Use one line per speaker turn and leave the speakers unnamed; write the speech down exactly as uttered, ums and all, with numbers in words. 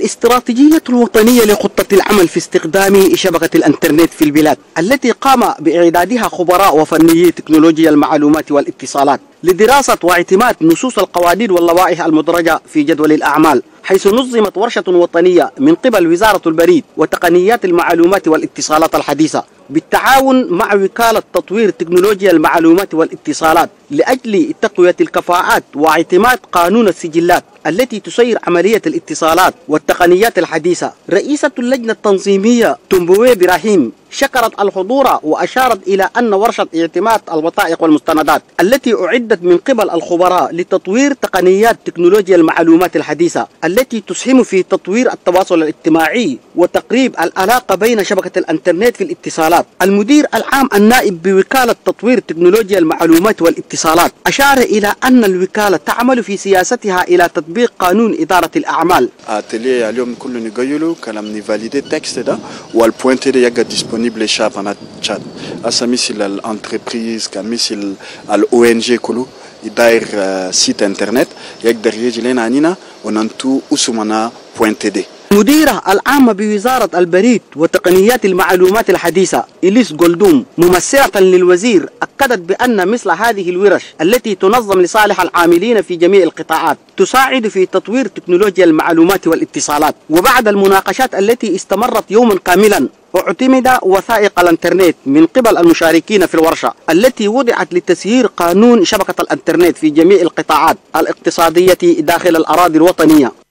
الاستراتيجية الوطنية لخطة العمل في استخدام شبكة الانترنت في البلاد التي قام بإعدادها خبراء وفنيي تكنولوجيا المعلومات والاتصالات لدراسة واعتماد نصوص القوانين واللوائح المدرجة في جدول الأعمال، حيث نظمت ورشة وطنية من قبل وزارة البريد وتقنيات المعلومات والاتصالات الحديثة بالتعاون مع وكالة تطوير تكنولوجيا المعلومات والاتصالات لأجل تقوية الكفاءات واعتماد قانون السجلات التي تسير عملية الاتصالات والتقنيات الحديثة. رئيسة اللجنة التنظيمية تنبوي براهيم شكرت الحضور وأشارت إلى أن ورشة اعتماد الوثائق والمستندات التي أعدت من قبل الخبراء لتطوير تقنيات تكنولوجيا المعلومات الحديثة التي تسهم في تطوير التواصل الاجتماعي وتقريب العلاقة بين شبكة الانترنت في الاتصالات. المدير العام النائب بوكالة تطوير تكنولوجيا المعلومات والاتصالات أشار إلى أن الوكالة تعمل في سياستها إلى تطبيق قانون إدارة الأعمال.
atelier اليوم كله نقولوا كلام نفاليدي تكست ده والبوينت ده يجا disponible شاب أنا chat أسميسيل الانتربريز كميسيل الأو إن جي كله يداير سيت انترنت يقدر يجي لنا عنينا وننتو أسمنا بوينت دي.
مديرة العامة بوزارة البريد وتقنيات المعلومات الحديثة إليس جولدوم ممثلة للوزير أكدت بأن مثل هذه الورش التي تنظم لصالح العاملين في جميع القطاعات تساعد في تطوير تكنولوجيا المعلومات والاتصالات. وبعد المناقشات التي استمرت يوما كاملا اعتمد وثائق الانترنت من قبل المشاركين في الورشة التي وضعت لتسيير قانون شبكة الانترنت في جميع القطاعات الاقتصادية داخل الأراضي الوطنية.